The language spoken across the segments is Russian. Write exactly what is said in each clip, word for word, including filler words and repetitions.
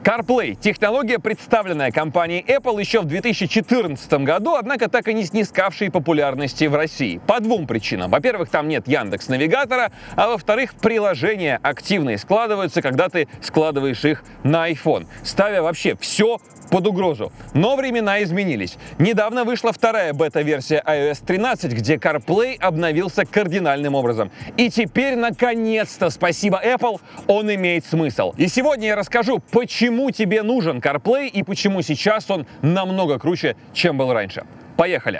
CarPlay – технология, представленная компанией Apple еще в две тысячи четырнадцатом году, однако так и не снискавшей популярности в России. По двум причинам. Во-первых, там нет Яндекс.Навигатора, а во-вторых, приложения активные складываются, когда ты складываешь их на iPhone, ставя вообще все под угрозу. Но времена изменились. Недавно вышла вторая бета-версия ай о эс тринадцать, где CarPlay обновился кардинальным образом. И теперь, наконец-то, спасибо Apple, он имеет смысл. И сегодня я расскажу, почему тебе нужен CarPlay и почему сейчас он намного круче, чем был раньше. Поехали!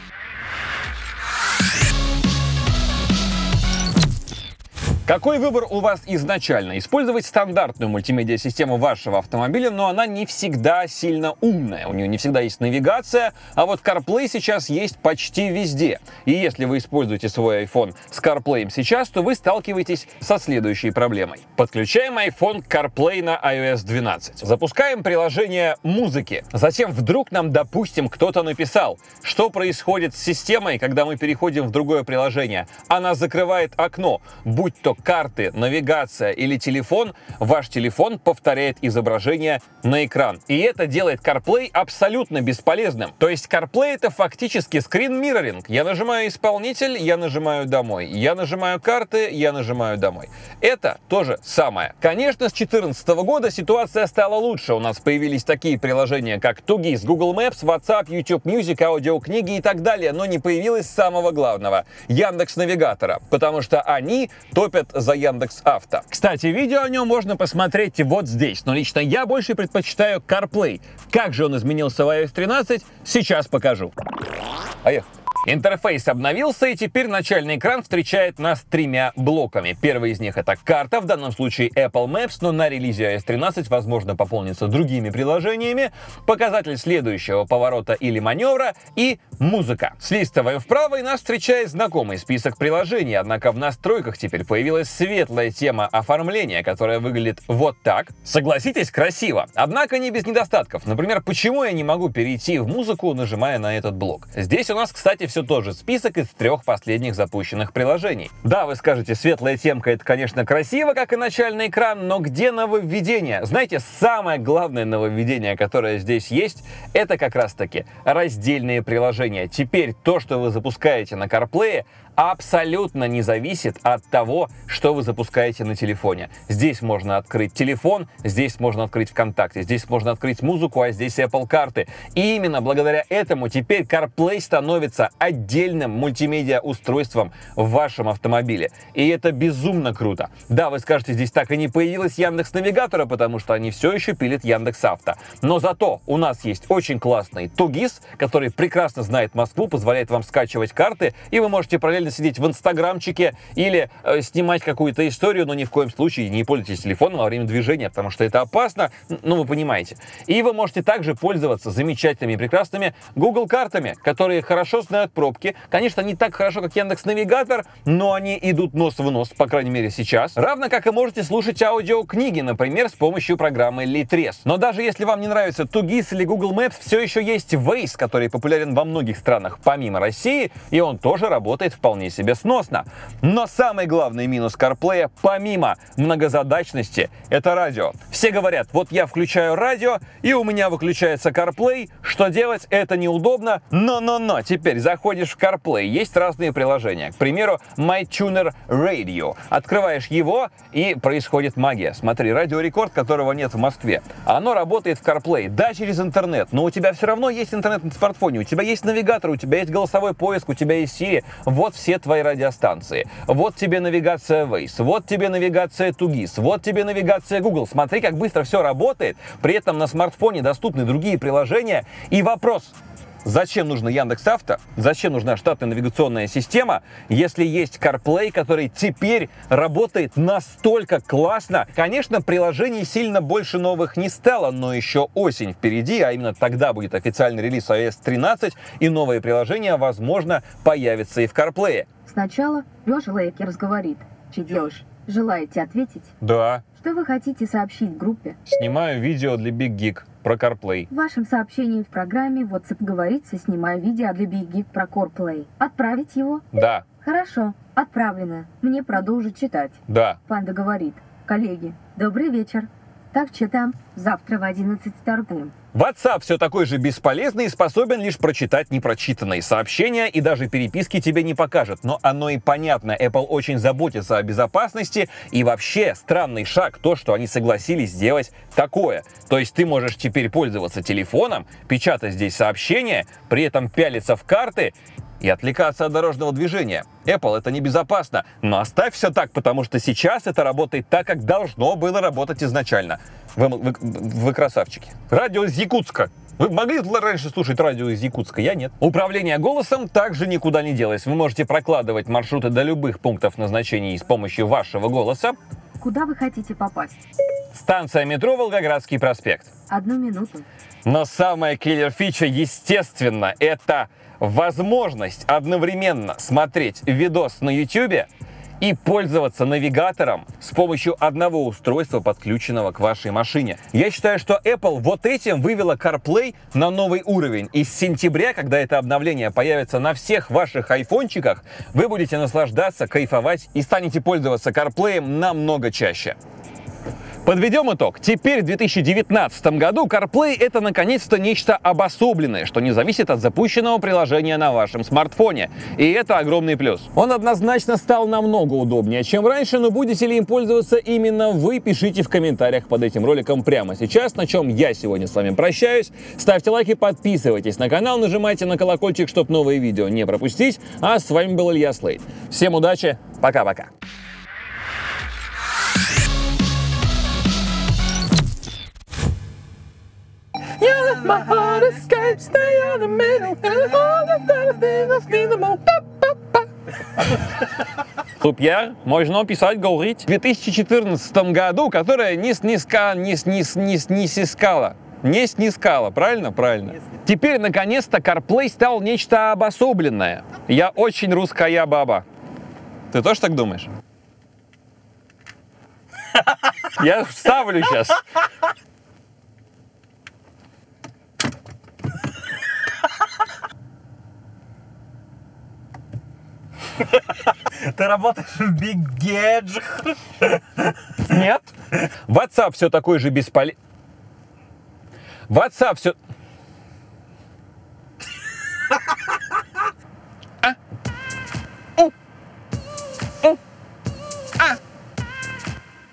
Какой выбор у вас изначально? Использовать стандартную мультимедиа-систему вашего автомобиля, но она не всегда сильно умная. У нее не всегда есть навигация, а вот CarPlay сейчас есть почти везде. И если вы используете свой iPhone с CarPlay сейчас, то вы сталкиваетесь со следующей проблемой. Подключаем iPhone к CarPlay на ай о эс двенадцать. Запускаем приложение музыки. Затем вдруг нам, допустим, кто-то написал, что происходит с системой, когда мы переходим в другое приложение. Она закрывает окно, будь то карты, навигация или телефон, ваш телефон повторяет изображение на экран. И это делает CarPlay абсолютно бесполезным. То есть CarPlay — это фактически скрин-мирроринг. Я нажимаю исполнитель, я нажимаю домой. Я нажимаю карты, я нажимаю домой. Это то же самое. Конечно, с две тысячи четырнадцатого года ситуация стала лучше. У нас появились такие приложения, как Тугис, Google Maps, WhatsApp, YouTube Music, аудиокниги и так далее. Но не появилось самого главного — Яндекс.Навигатора. Потому что они топят за Яндекс.Авто. Кстати, видео о нем можно посмотреть вот здесь, но лично я больше предпочитаю CarPlay. Как же он изменился в ай о эс тринадцать, сейчас покажу. Поехали. Интерфейс обновился, и теперь начальный экран встречает нас тремя блоками. Первый из них — это карта, в данном случае Apple Maps, но на релизе ай о эс тринадцать возможно пополниться другими приложениями, показатель следующего поворота или маневра и музыка. Слистываем вправо, и нас встречает знакомый список приложений, однако в настройках теперь появилась светлая тема оформления, которая выглядит вот так. Согласитесь, красиво, однако не без недостатков. Например, почему я не могу перейти в музыку, нажимая на этот блок? Здесь у нас, кстати, все тот же список из трех последних запущенных приложений. Да, вы скажете, светлая темка — это, конечно, красиво, как и начальный экран, но где нововведение? Знаете, самое главное нововведение, которое здесь есть, это как раз-таки раздельные приложения. Теперь то, что вы запускаете на CarPlay, абсолютно не зависит от того, что вы запускаете на телефоне. Здесь можно открыть телефон, здесь можно открыть ВКонтакте, здесь можно открыть музыку, а здесь Apple карты. И именно благодаря этому теперь CarPlay становится отдельным мультимедиа-устройством в вашем автомобиле. И это безумно круто. Да, вы скажете, здесь так и не появилось Яндекс.Навигатора, потому что они все еще пилят Яндекс.Авто. Но зато у нас есть очень классный Тугис, который прекрасно знает Москву, позволяет вам скачивать карты, и вы можете параллельно сидеть в инстаграмчике или э, снимать какую-то историю, но ни в коем случае не пользуйтесь телефоном во время движения, потому что это опасно, ну вы понимаете. И вы можете также пользоваться замечательными и прекрасными Google картами, которые хорошо знают пробки. Конечно, не так хорошо, как Яндекс.Навигатор, но они идут нос в нос, по крайней мере сейчас. Равно как и можете слушать аудиокниги, например, с помощью программы Литрес. Но даже если вам не нравится Тугис или Google Maps, все еще есть Waze, который популярен во многих странах помимо России, и он тоже работает вполне себе сносно. Но самый главный минус CarPlay, помимо многозадачности, это радио. Все говорят, вот я включаю радио, и у меня выключается CarPlay. Что делать? Это неудобно. Но-но-но, теперь заходишь в CarPlay, есть разные приложения. К примеру, MyTuner Radio. Открываешь его, и происходит магия. Смотри, радиорекорд, которого нет в Москве. Оно работает в CarPlay, да, через интернет, но у тебя все равно есть интернет на смартфоне, у тебя есть навигатор, у тебя есть голосовой поиск, у тебя есть Siri. Вот все твои радиостанции. Вот тебе навигация Waze, вот тебе навигация Тугис, вот тебе навигация Google. Смотри, как быстро все работает. При этом на смартфоне доступны другие приложения. И вопрос: зачем нужно Яндекс.Авто? Зачем нужна штатная навигационная система, если есть CarPlay, который теперь работает настолько классно? Конечно, приложений сильно больше новых не стало, но еще осень впереди, а именно тогда будет официальный релиз ай о эс тринадцать, и новые приложения, возможно, появятся и в CarPlay. Сначала Леша Лейкерс говорит: «Чит, Леш, желаете ответить?» Да. Что вы хотите сообщить группе? Снимаю видео для Big Geek про CarPlay. В вашем сообщении в программе WhatsApp говорится: «Снимаю видео для Big Geek про CarPlay». Отправить его? Да. Хорошо, отправлено. Мне продолжить читать. Да. Панда говорит: «Коллеги, добрый вечер. Так что там завтра в одиннадцать стартуем. WhatsApp все такой же бесполезный и способен лишь прочитать непрочитанные сообщения и даже переписки тебе не покажет. Но оно и понятно, Apple очень заботится о безопасности, и вообще странный шаг то, что они согласились сделать такое. То есть ты можешь теперь пользоваться телефоном, печатать здесь сообщения, при этом пялиться в карты и отвлекаться от дорожного движения. Apple, это небезопасно, но оставь все так, потому что сейчас это работает так, как должно было работать изначально. Вы, вы, вы красавчики. Радио из Якутска. Вы могли раньше слушать радио из Якутска? Я нет. Управление голосом также никуда не делось. Вы можете прокладывать маршруты до любых пунктов назначения с помощью вашего голоса. Куда вы хотите попасть? Станция метро Волгоградский проспект. Одну минуту. Но самая киллер-фича, естественно, это возможность одновременно смотреть видос на YouTube и пользоваться навигатором с помощью одного устройства, подключенного к вашей машине. Я считаю, что Apple вот этим вывела CarPlay на новый уровень. И с сентября, когда это обновление появится на всех ваших айфончиках, вы будете наслаждаться, кайфовать и станете пользоваться CarPlay намного чаще. Подведем итог. Теперь в две тысячи девятнадцатом году CarPlay — это наконец-то нечто обособленное, что не зависит от запущенного приложения на вашем смартфоне. И это огромный плюс. Он однозначно стал намного удобнее, чем раньше, но будете ли им пользоваться именно вы, пишите в комментариях под этим роликом прямо сейчас, на чем я сегодня с вами прощаюсь. Ставьте лайки, подписывайтесь на канал, нажимайте на колокольчик, чтобы новые видео не пропустить. А с вами был Илья Слейд. Всем удачи, пока-пока. You let my heart escape, stay on the middle, and all the better things need the more. Супер, можно писать, говорить. В две тысячи четырнадцатом году, которая не снискала, не, не, не, не снискала, не снискала, правильно? Правильно. Теперь, наконец-то, CarPlay стал нечто обособленное. Я очень русская баба. Ты тоже так думаешь? Я вставлю сейчас. Ты работаешь в Big Gadget? Нет. WhatsApp все такой же бесполезный. WhatsApp все...